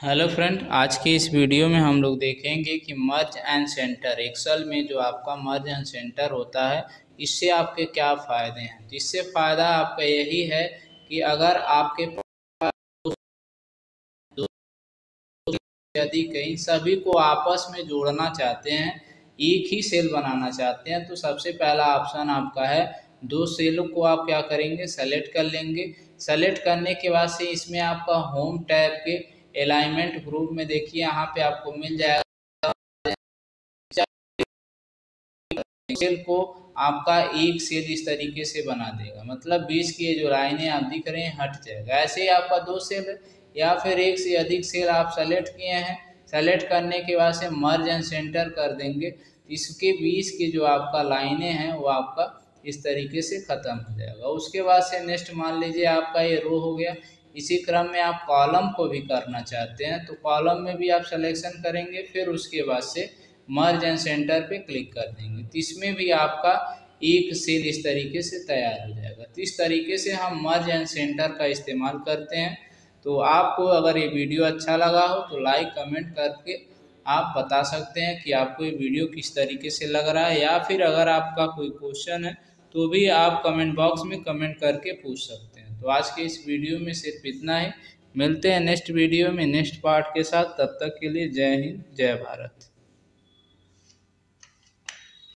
Hello friend, आज के इस वीडियो में हम लोग देखेंगे कि मर्ज एंड सेंटर एक्सेल में जो आपका मर्ज एंड सेंटर होता है इससे आपके क्या फ़ायदे हैं। तो इससे फ़ायदा आपका यही है कि अगर आपके पास यदि कहीं सभी को आपस में जोड़ना चाहते हैं, एक ही सेल बनाना चाहते हैं, तो सबसे पहला ऑप्शन आपका है दो सेलों को आप क्या करेंगे, सेलेक्ट कर लेंगे। सेलेक्ट करने के बाद से इसमें आपका होम टैब के अलाइनमेंट ग्रुप में देखिए यहाँ पे आपको मिल जाएगा सेल को आपका एक सेल इस तरीके से बना देगा, मतलब बीच की ये जो लाइनें आप दिख रहे हैं हट जाएगा। ऐसे ही आपका दो सेल है या फिर एक से अधिक सेल आप सेलेक्ट किए हैं, सेलेक्ट करने के बाद से मर्ज एंड सेंटर कर देंगे, इसके बीच की जो आपका लाइनें हैं वो आपका इस तरीके से खत्म हो जाएगा। उसके बाद से नेक्स्ट मान लीजिए आपका ये रो हो गया। इसी क्रम में आप कॉलम को भी करना चाहते हैं तो कॉलम में भी आप सिलेक्शन करेंगे, फिर उसके बाद से मर्ज एंड सेंटर पे क्लिक कर देंगे, तो इसमें भी आपका एक सेल इस तरीके से तैयार हो जाएगा। तो इस तरीके से हम मर्ज एंड सेंटर का इस्तेमाल करते हैं। तो आपको अगर ये वीडियो अच्छा लगा हो तो लाइक कमेंट करके आप बता सकते हैं कि आपको ये वीडियो किस तरीके से लग रहा है, या फिर अगर आपका कोई क्वेश्चन है तो भी आप कमेंट बॉक्स में कमेंट करके पूछ सकते हैं। तो आज के इस वीडियो में सिर्फ इतना ही। मिलते हैं नेक्स्ट वीडियो में नेक्स्ट पार्ट के साथ। तब तक के लिए जय हिंद, जय भारत।